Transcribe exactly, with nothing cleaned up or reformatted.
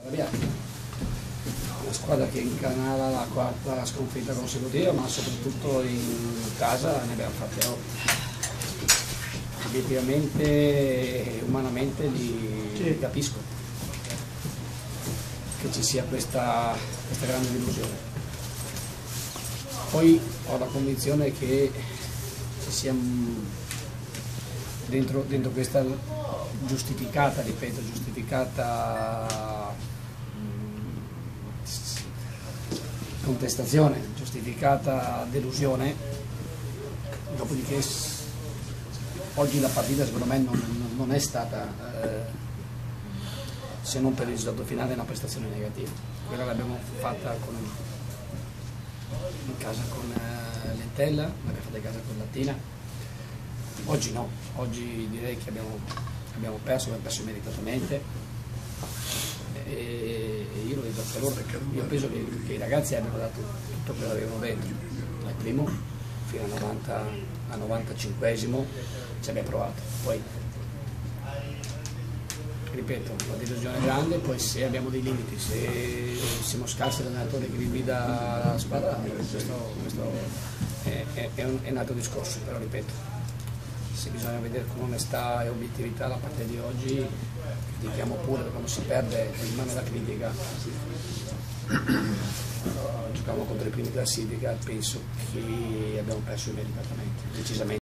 Una squadra che incanala la quarta sconfitta consecutiva, ma soprattutto in casa ne abbiamo fatte otto. Obiettivamente e umanamente li, li capisco che ci sia questa, questa grande delusione. Poi ho la convinzione che ci sia dentro, dentro questa giustificata, ripeto, giustificata contestazione, giustificata delusione, dopodiché oggi la partita secondo me non, non è stata, eh, se non per il risultato finale, una prestazione negativa. Quella l'abbiamo fatta con, in casa con eh, Lentella, l'abbiamo fatta in casa con Latina. Oggi no, oggi direi che abbiamo, abbiamo perso, abbiamo perso meritatamente. E io lo dico a loro, io penso che, che i ragazzi abbiano dato tutto quello che avevano dentro. Al primo, fino al novanta, al novantacinquesimo ci abbiamo provato. Poi, ripeto, la delusione è grande, poi se abbiamo dei limiti, se siamo scarsi l'allenatore che vi guida la squadra, questo, questo è, è, è, un, è un altro discorso, però ripeto, se bisogna vedere con onestà e obiettività la partita di oggi, critichiamo pure, quando si perde rimane la critica. Giocavamo contro i primi classifica, penso che abbiamo perso immediatamente, decisamente.